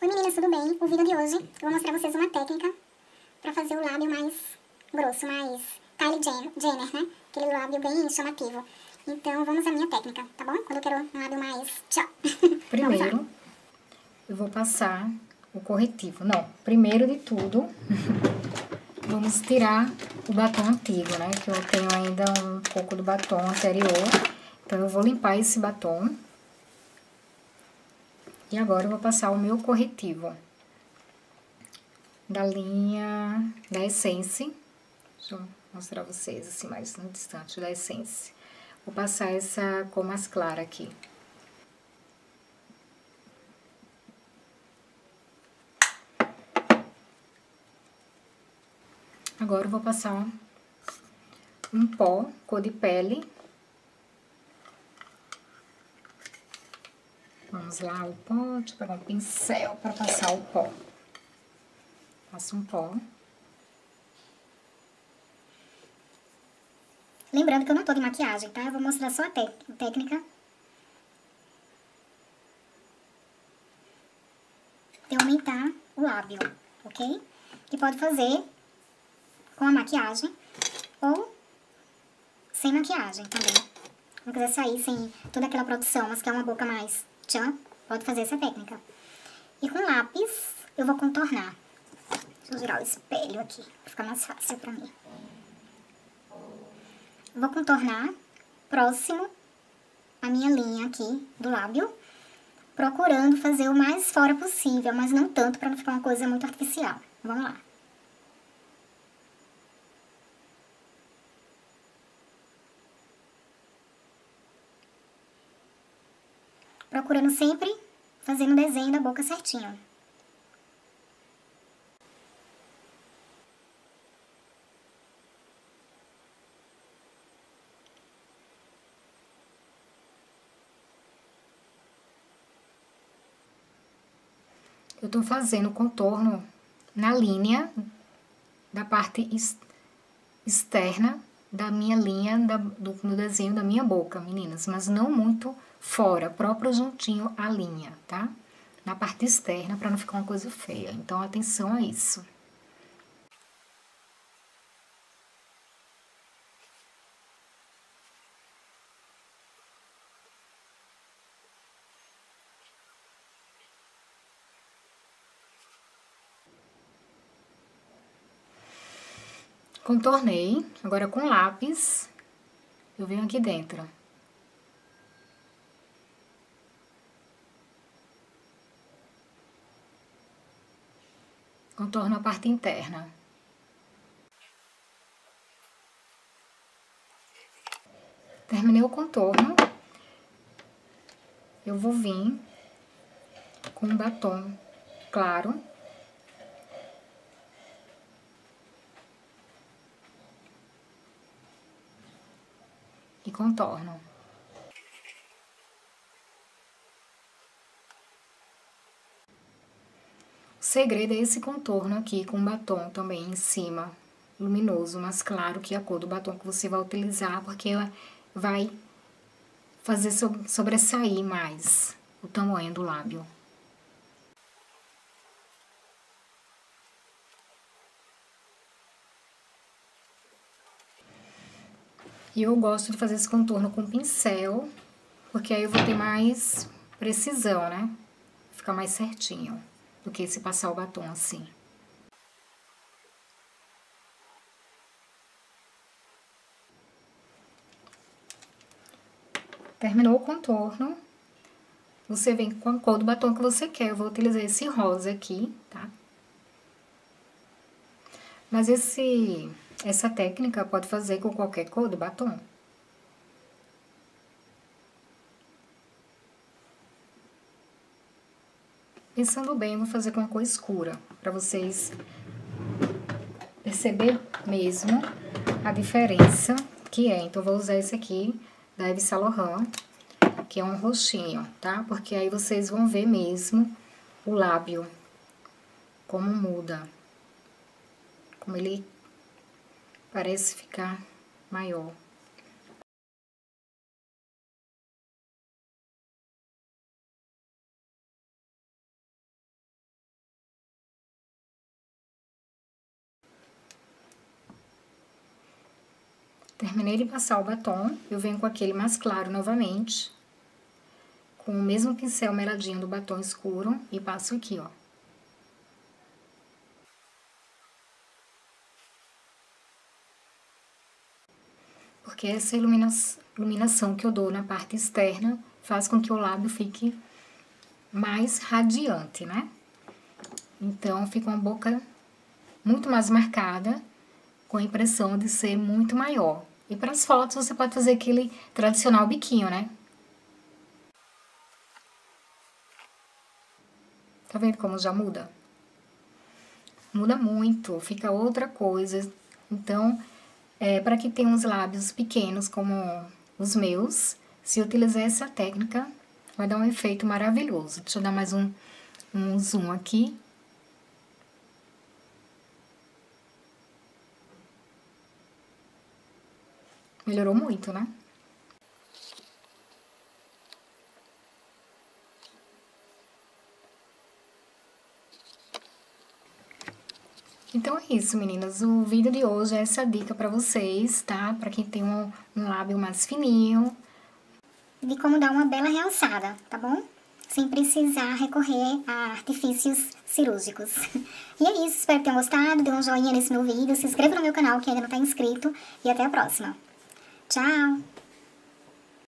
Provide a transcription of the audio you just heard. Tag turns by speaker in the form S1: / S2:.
S1: Oi meninas, tudo bem? O vídeo de hoje eu vou mostrar a vocês uma técnica pra fazer o lábio mais grosso, mais Kylie Jenner, né? Aquele lábio bem chamativo. Então vamos à minha técnica, tá bom? Quando eu quero um lábio mais tchau.
S2: Primeiro, eu vou passar o corretivo. Não, primeiro de tudo, vamos tirar o batom antigo, né? Que eu tenho ainda um pouco do batom anterior. Então, eu vou limpar esse batom. E agora eu vou passar o meu corretivo da linha da Essence. Deixa eu mostrar a vocês assim mais no distante da Essence. Vou passar essa cor mais clara aqui. Agora eu vou passar um pó, cor de pele. Vamos lá, o pó. Deixa eu pegar um pincel para passar o pó. Passo um pó.
S1: Lembrando que eu não tô de maquiagem, tá? Eu vou mostrar só a técnica de aumentar o lábio, ok? Que pode fazer com a maquiagem ou sem maquiagem também. Se não quiser sair sem toda aquela produção, mas quer uma boca mais tchan, pode fazer essa técnica. E com lápis eu vou contornar. Deixa eu girar o espelho aqui, pra ficar mais fácil pra mim. Vou contornar próximo à minha linha aqui do lábio, procurando fazer o mais fora possível, mas não tanto pra não ficar uma coisa muito artificial. Vamos lá. Procurando sempre fazendo o desenho da boca certinho.
S2: Eu tô fazendo contorno na linha da parte externa da minha linha no desenho da minha boca, meninas. Mas não muito fora, próprio juntinho à linha, tá? Na parte externa, pra não ficar uma coisa feia. Então, atenção a isso. Contornei, agora com lápis, eu venho aqui dentro. Contorno a parte interna. Terminei o contorno, eu vou vir com um batom claro. E contorno. O segredo é esse contorno aqui com batom também em cima, luminoso, mais claro que a cor do batom que você vai utilizar, porque vai fazer sobressair mais o tamanho do lábio. E eu gosto de fazer esse contorno com pincel, porque aí eu vou ter mais precisão, né? Fica mais certinho do que se passar o batom assim. Terminou o contorno, você vem com a cor do batom que você quer. Eu vou utilizar esse rosa aqui, tá? Mas essa técnica pode fazer com qualquer cor do batom. Pensando bem, eu vou fazer com a cor escura, pra vocês perceber mesmo a diferença que é. Então, eu vou usar esse aqui, da Yves Saint Laurent, que é um roxinho, tá? Porque aí vocês vão ver mesmo o lábio, como muda. Como ele parece ficar maior. Terminei de passar o batom, eu venho com aquele mais claro novamente, com o mesmo pincel meladinho do batom escuro e passo aqui, ó. Porque essa iluminação que eu dou na parte externa faz com que o lábio fique mais radiante, né? Então, fica uma boca muito mais marcada, com a impressão de ser muito maior. E para as fotos, você pode fazer aquele tradicional biquinho, né? Tá vendo como já muda? Muda muito, fica outra coisa. Então, para quem tem uns lábios pequenos, como os meus, se utilizar essa técnica, vai dar um efeito maravilhoso. Deixa eu dar mais um zoom aqui. Melhorou muito, né? Então é isso, meninas. O vídeo de hoje é essa dica pra vocês, tá? Pra quem tem um lábio mais fininho.
S1: De como dar uma bela realçada, tá bom? Sem precisar recorrer a artifícios cirúrgicos. E é isso, espero que tenham gostado. Dê um joinha nesse meu vídeo, se inscreva no meu canal que ainda não tá inscrito. E até a próxima. Tchau!